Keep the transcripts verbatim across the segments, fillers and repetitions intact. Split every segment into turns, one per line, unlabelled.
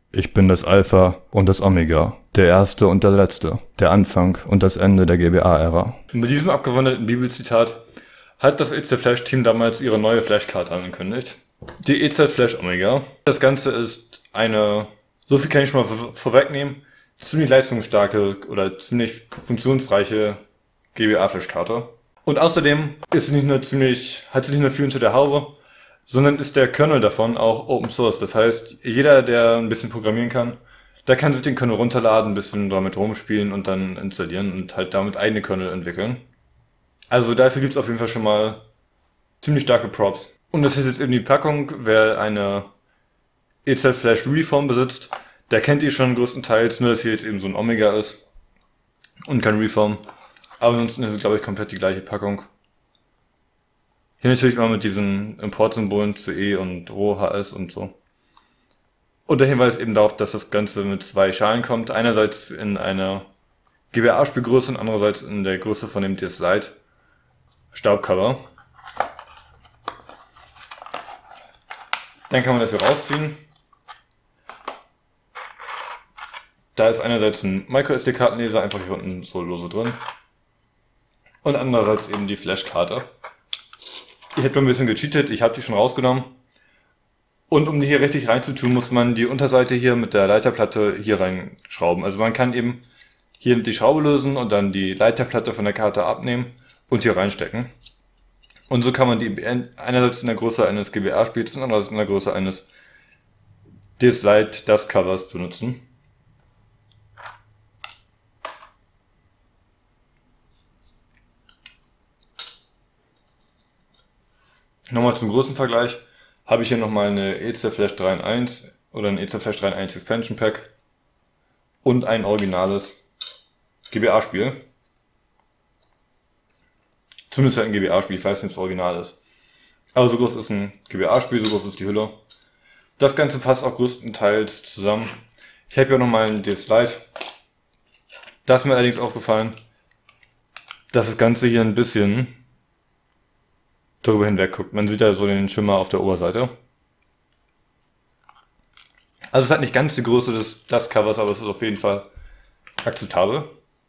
Ich bin das Alpha und das Omega, der Erste und der Letzte, der Anfang und das Ende der G B A-Ära.
Mit diesem abgewandelten Bibelzitat hat das E Z Flash-Team damals ihre neue Flashcard angekündigt. Die E Z Flash Omega. Das Ganze ist eine, so viel kann ich schon mal vor vorwegnehmen, ziemlich leistungsstarke oder ziemlich funktionsreiche G B A-Flashkarte. Und außerdem ist sie nicht nur ziemlich, hat sie nicht nur viel unter der Haube, sondern ist der Kernel davon auch Open Source. Das heißt, jeder, der ein bisschen programmieren kann, der kann sich den Kernel runterladen, ein bisschen damit rumspielen und dann installieren und halt damit eigene Kernel entwickeln. Also dafür gibt's auf jeden Fall schon mal ziemlich starke Props. Und das ist jetzt eben die Packung. Wer eine E Z Flash Reform besitzt, der kennt die schon größtenteils, nur dass hier jetzt eben so ein Omega ist und kein Reform. Aber ansonsten ist es, glaube ich, komplett die gleiche Packung. Hier natürlich mal mit diesen Importsymbolen C E und Rho, H S und so. Und der Hinweis eben darauf, dass das Ganze mit zwei Schalen kommt. Einerseits in einer G B A-Spielgröße und andererseits in der Größe von dem D S Lite Staubcover. Dann kann man das hier rausziehen. Da ist einerseits ein Micro-S D-Kartenleser, einfach hier unten so lose drin. Und andererseits eben die Flashkarte. Ich hätte ein bisschen gecheatet, ich habe die schon rausgenommen. Und um die hier richtig reinzutun, muss man die Unterseite hier mit der Leiterplatte hier reinschrauben. Also man kann eben hier die Schraube lösen und dann die Leiterplatte von der Karte abnehmen und hier reinstecken. Und so kann man die einerseits in der Größe eines G B A-Spiels und andererseits in der Größe eines D S Lite Dust Covers benutzen. Nochmal zum großen Vergleich habe ich hier nochmal eine E Z Flash drei in eins oder ein E Z Flash drei in eins Expansion Pack und ein originales G B A-Spiel. Zumindest halt ein G B A-Spiel, ich weiß nicht, ob es original ist. Aber so groß ist ein G B A-Spiel, so groß ist die Hülle. Das Ganze passt auch größtenteils zusammen. Ich habe hier nochmal ein D S Lite. Da ist mir allerdings aufgefallen, dass das Ganze hier ein bisschen darüber hinweg guckt. Man sieht ja so den Schimmer auf der Oberseite. Also es hat nicht ganz die Größe des Dust Covers, aber es ist auf jeden Fall akzeptabel.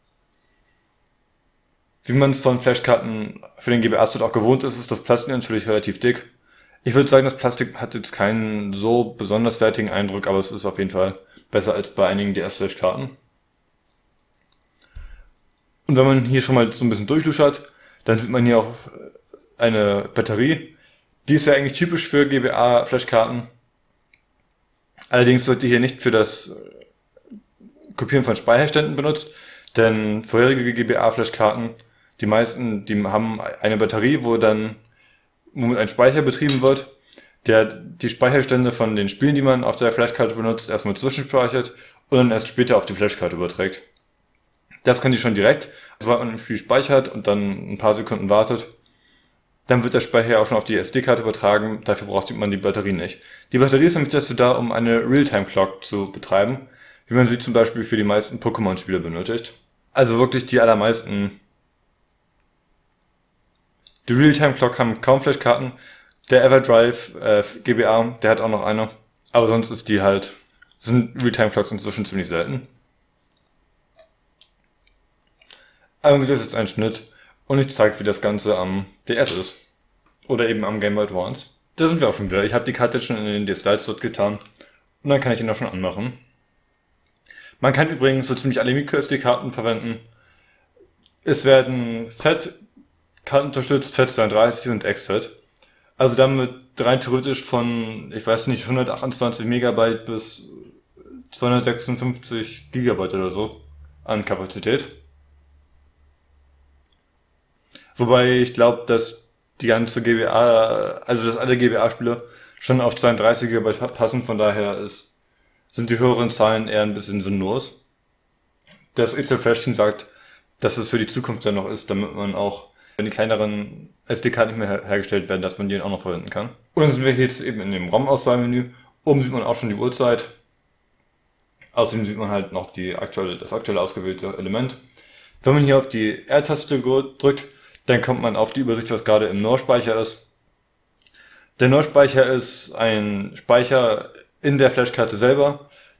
Wie man es von Flashkarten für den G B A-Slot auch gewohnt ist, ist das Plastik natürlich relativ dick. Ich würde sagen, das Plastik hat jetzt keinen so besonders wertigen Eindruck, aber es ist auf jeden Fall besser als bei einigen D S-Flashkarten. Und wenn man hier schon mal so ein bisschen durchluschert, dann sieht man hier auch eine Batterie. Die ist ja eigentlich typisch für G B A-Flashkarten. Allerdings wird die hier nicht für das Kopieren von Speicherständen benutzt, denn vorherige G B A-Flashkarten, die meisten, die haben eine Batterie, wo dann womit ein Speicher betrieben wird, der die Speicherstände von den Spielen, die man auf der Flashkarte benutzt, erstmal zwischenspeichert und dann erst später auf die Flashkarte überträgt. Das kann die schon direkt, sobald man im Spiel speichert und dann ein paar Sekunden wartet, dann wird der Speicher auch schon auf die S D-Karte übertragen, dafür braucht man die Batterie nicht. Die Batterie ist nämlich dazu da, um eine Realtime-Clock zu betreiben, wie man sie zum Beispiel für die meisten Pokémon-Spiele benötigt. Also wirklich die allermeisten. Die Realtime-Clock haben kaum Flashkarten. Der Everdrive äh, G B A, der hat auch noch eine. Aber sonst ist die halt, sind Realtime-Clocks inzwischen ziemlich selten. Aber das ist jetzt ein Schnitt und ich zeige, wie das Ganze am D S ist. Oder eben am Game Boy Advance. Da sind wir auch schon wieder. Ich habe die Karte jetzt schon in den D S Lite Slot getan. Und dann kann ich ihn auch schon anmachen. Man kann übrigens so ziemlich alle Micro-S D-Karten verwenden. Es werden F A T-Karten unterstützt, F A T zweiunddreißig und X F A T. Also damit rein theoretisch von, ich weiß nicht, hundertachtundzwanzig Megabyte bis zweihundertsechsundfünfzig Gigabyte oder so an Kapazität. Wobei ich glaube, dass die ganze G B A, also dass alle G B A-Spiele schon auf zweiunddreißig Gigabyte passen, von daher ist, sind die höheren Zahlen eher ein bisschen sinnlos. Das E Z Flash Team sagt, dass es für die Zukunft dann noch ist, damit man auch, wenn die kleineren S D-Karten nicht mehr her hergestellt werden, dass man die auch noch verwenden kann. Und dann sind wir jetzt eben in dem ROM-Auswahlmenü. Oben sieht man auch schon die Uhrzeit. Außerdem sieht man halt noch die aktuelle, das aktuelle ausgewählte Element. Wenn man hier auf die R-Taste drückt, dann kommt man auf die Übersicht, was gerade im N O R-Speicher ist. Der N O R-Speicher ist ein Speicher in der Flashkarte selber,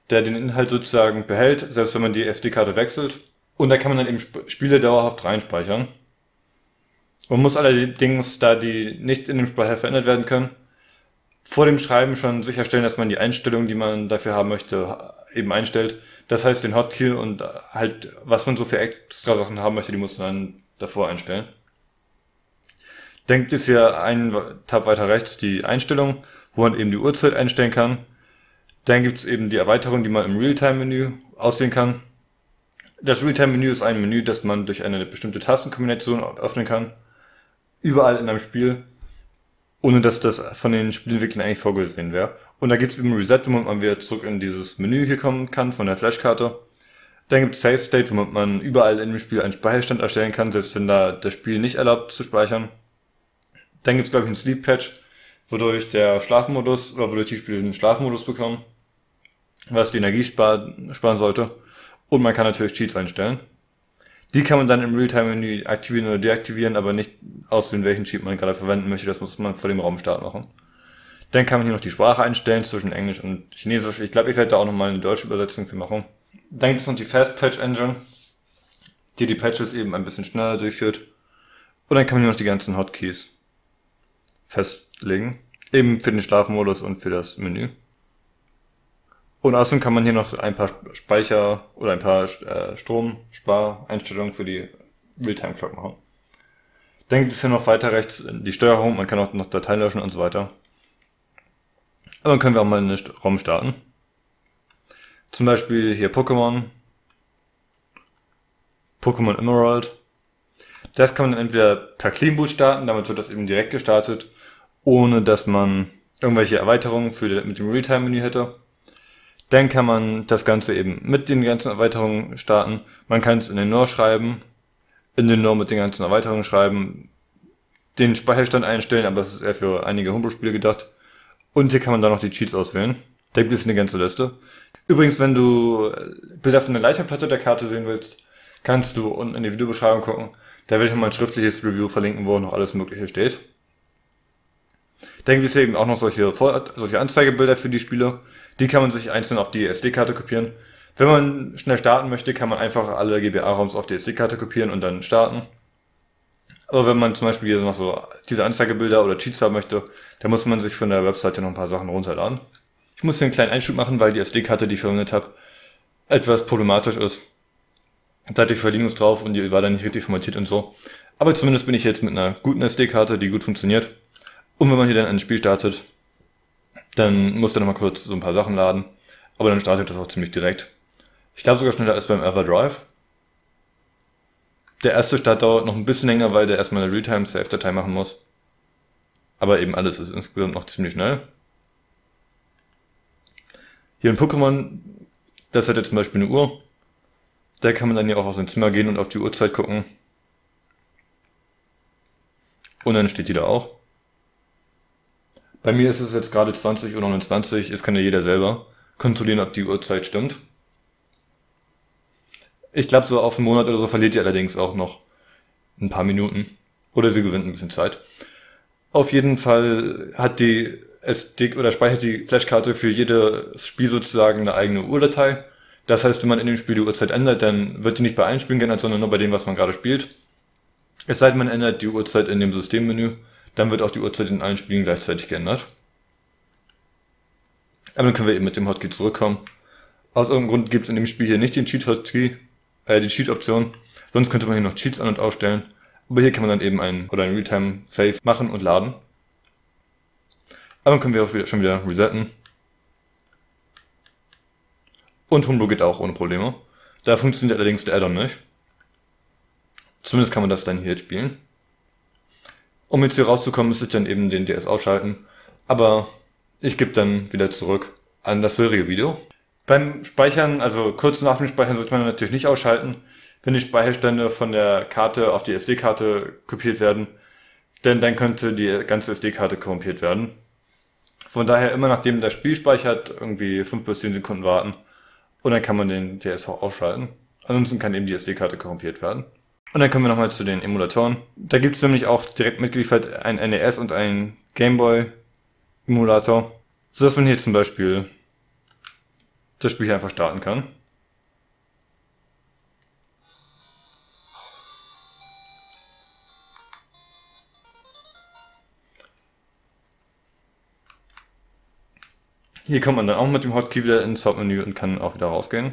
der den Inhalt sozusagen behält, selbst wenn man die S D-Karte wechselt. Und da kann man dann eben Sp Spiele dauerhaft reinspeichern. Man muss allerdings, da die nicht in dem Speicher verändert werden können, vor dem Schreiben schon sicherstellen, dass man die Einstellungen, die man dafür haben möchte, eben einstellt. Das heißt, den Hotkey und halt, was man so für extra Sachen haben möchte, die muss man dann davor einstellen. Dann gibt es hier einen Tab weiter rechts die Einstellung, wo man eben die Uhrzeit einstellen kann. Dann gibt es eben die Erweiterung, die man im Realtime-Menü auswählen kann. Das Realtime-Menü ist ein Menü, das man durch eine bestimmte Tastenkombination öffnen kann. Überall in einem Spiel, ohne dass das von den Spielentwicklern eigentlich vorgesehen wäre. Und da gibt es eben Reset, womit man wieder zurück in dieses Menü hier kommen kann von der Flashkarte. Dann gibt es Save State, womit man überall in dem Spiel einen Speicherstand erstellen kann, selbst wenn da das Spiel nicht erlaubt zu speichern. Dann gibt es, glaube ich, einen Sleep Patch, wodurch der Schlafmodus, oder wodurch die Spiele den Schlafmodus bekommen, was die Energie sparen, sparen sollte. Und man kann natürlich Cheats einstellen. Die kann man dann im Realtime-Menü aktivieren oder deaktivieren, aber nicht auswählen, welchen Cheat man gerade verwenden möchte. Das muss man vor dem Raumstart machen. Dann kann man hier noch die Sprache einstellen zwischen Englisch und Chinesisch. Ich glaube, ich werde da auch nochmal eine deutsche Übersetzung für machen. Dann gibt es noch die Fast Patch Engine, die die Patches eben ein bisschen schneller durchführt. Und dann kann man hier noch die ganzen Hotkeys festlegen. Eben für den Schlafmodus und für das Menü. Und außerdem kann man hier noch ein paar Speicher oder ein paar äh, Stromspareinstellungen für die Realtime Clock machen. Dann gibt es hier noch weiter rechts die Steuerung, man kann auch noch Dateien löschen und so weiter. Aber dann können wir auch mal einen Raum starten. Zum Beispiel hier Pokémon. Pokémon Emerald. Das kann man dann entweder per Clean Boot starten, damit wird das eben direkt gestartet, ohne dass man irgendwelche Erweiterungen für die, mit dem Realtime-Menü hätte. Dann kann man das Ganze eben mit den ganzen Erweiterungen starten. Man kann es in den N O R schreiben, in den N O R mit den ganzen Erweiterungen schreiben, den Speicherstand einstellen, aber das ist eher für einige Homebrew-Spiele gedacht. Und hier kann man dann noch die Cheats auswählen. Da gibt es eine ganze Liste. Übrigens, wenn du Bilder von der Leiterplatte der Karte sehen willst, kannst du unten in die Videobeschreibung gucken. Da werde ich nochmal ein schriftliches Review verlinken, wo noch alles Mögliche steht. Dann gibt es eben auch noch solche, Vor solche Anzeigebilder für die Spiele. Die kann man sich einzeln auf die S D-Karte kopieren. Wenn man schnell starten möchte, kann man einfach alle G B A-ROMs auf die S D-Karte kopieren und dann starten. Aber wenn man zum Beispiel hier noch so diese Anzeigebilder oder Cheats haben möchte, dann muss man sich von der Webseite noch ein paar Sachen runterladen. Ich muss hier einen kleinen Einschub machen, weil die S D-Karte, die ich verwendet habe, etwas problematisch ist. Da hatte ich für Linux drauf und die war dann nicht richtig formatiert und so. Aber zumindest bin ich jetzt mit einer guten S D-Karte, die gut funktioniert. Und wenn man hier dann ein Spiel startet, dann muss er noch mal kurz so ein paar Sachen laden. Aber dann startet das auch ziemlich direkt. Ich glaube sogar schneller als beim EverDrive. Der erste Start dauert noch ein bisschen länger, weil der erstmal eine Realtime-Save-Datei machen muss. Aber eben alles ist insgesamt noch ziemlich schnell. Hier ein Pokémon, das hat jetzt zum Beispiel eine Uhr. Da kann man dann hier auch aus dem Zimmer gehen und auf die Uhrzeit gucken. Und dann steht die da auch. Bei mir ist es jetzt gerade zwanzig Uhr neunundzwanzig, es kann ja jeder selber kontrollieren, ob die Uhrzeit stimmt. Ich glaube, so auf einen Monat oder so verliert ihr allerdings auch noch ein paar Minuten. Oder sie gewinnt ein bisschen Zeit. Auf jeden Fall hat die S D oder speichert die Flashkarte für jedes Spiel sozusagen eine eigene Uhrdatei. Das heißt, wenn man in dem Spiel die Uhrzeit ändert, dann wird die nicht bei allen Spielen geändert, sondern nur bei dem, was man gerade spielt. Es sei denn, man ändert die Uhrzeit in dem Systemmenü, dann wird auch die Uhrzeit in allen Spielen gleichzeitig geändert. Aber dann können wir eben mit dem Hotkey zurückkommen. Aus irgendeinem Grund gibt es in dem Spiel hier nicht den Cheat-Hotkey, äh, die Cheat-Option. Sonst könnte man hier noch Cheats an- und ausstellen. Aber hier kann man dann eben ein oder ein Realtime-Save machen und laden. Aber dann können wir auch wieder, schon wieder resetten. Und Homebrew geht auch ohne Probleme. Da funktioniert allerdings der Add-on nicht. Zumindest kann man das dann hier jetzt spielen. Um jetzt hier rauszukommen, müsste ich dann eben den D S ausschalten. Aber ich gebe dann wieder zurück an das vorherige Video. Beim Speichern, also kurz nach dem Speichern, sollte man natürlich nicht ausschalten, wenn die Speicherstände von der Karte auf die S D-Karte kopiert werden. Denn dann könnte die ganze S D-Karte korrumpiert werden. Von daher immer nachdem das Spiel speichert, irgendwie fünf bis zehn Sekunden warten. Und dann kann man den D S auch ausschalten. Ansonsten kann eben die S D-Karte korrumpiert werden. Und dann kommen wir nochmal zu den Emulatoren. Da gibt es nämlich auch direkt mitgeliefert ein N E S und ein Game Boy Emulator. So dass man hier zum Beispiel das Spiel hier einfach starten kann. Hier kommt man dann auch mit dem Hotkey wieder ins Hauptmenü und kann auch wieder rausgehen.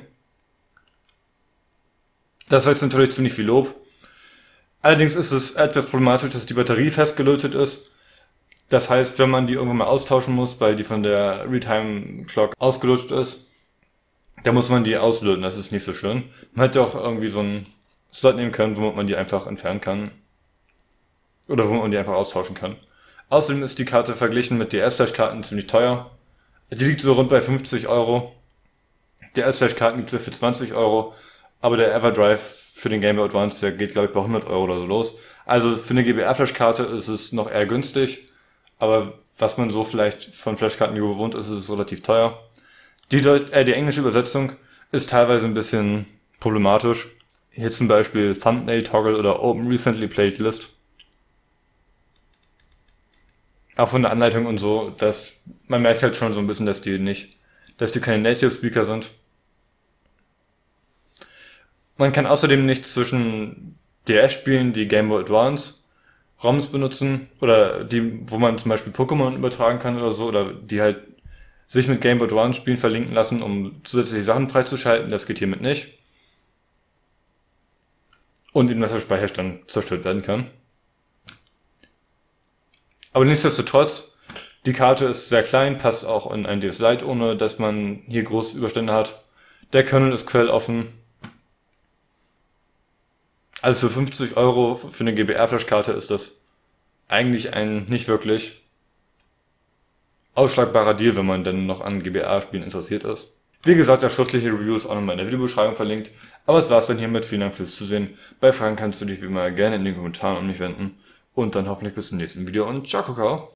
Das war jetzt natürlich ziemlich viel Lob. Allerdings ist es etwas problematisch, dass die Batterie festgelötet ist. Das heißt, wenn man die irgendwann mal austauschen muss, weil die von der Realtime Clock ausgelutscht ist, dann muss man die auslöten. Das ist nicht so schön. Man hätte auch irgendwie so einen Slot nehmen können, womit man die einfach entfernen kann. Oder wo man die einfach austauschen kann. Außerdem ist die Karte verglichen mit D S Flash-Karten ziemlich teuer. Die liegt so rund bei fünfzig Euro. Die D S Flash-Karten gibt es ja für zwanzig Euro. Aber der Everdrive für den Game Boy Advance, der geht glaube ich bei hundert Euro oder so los. Also für eine G B R-Flash-Karte ist es noch eher günstig. Aber was man so vielleicht von Flashkarten gewohnt ist, ist es relativ teuer. Die, Deut äh, die englische Übersetzung ist teilweise ein bisschen problematisch. Hier zum Beispiel Thumbnail Toggle oder Open Recently Played List. Auch von der Anleitung und so, dass man merkt halt schon so ein bisschen, dass die nicht, dass die keine Native Speaker sind. Man kann außerdem nicht zwischen D S Spielen, die Game Boy Advance ROMs benutzen oder die, wo man zum Beispiel Pokémon übertragen kann oder so, oder die halt sich mit Game Boy Advance Spielen verlinken lassen, um zusätzliche Sachen freizuschalten. Das geht hiermit nicht. Und eben, dass der Speicherstand zerstört werden kann. Aber nichtsdestotrotz, die Karte ist sehr klein, passt auch in ein D S Lite, ohne dass man hier große Überstände hat. Der Kernel ist quelloffen. Also für fünfzig Euro für eine G B R-Flash-Karte ist das eigentlich ein nicht wirklich ausschlagbarer Deal, wenn man denn noch an G B R-Spielen interessiert ist. Wie gesagt, der schriftliche Review ist auch nochmal in der Videobeschreibung verlinkt. Aber es war's dann hiermit. Vielen Dank fürs Zusehen. Bei Fragen kannst du dich wie immer gerne in den Kommentaren an mich wenden. Und dann hoffentlich bis zum nächsten Video und ciao, Kakao.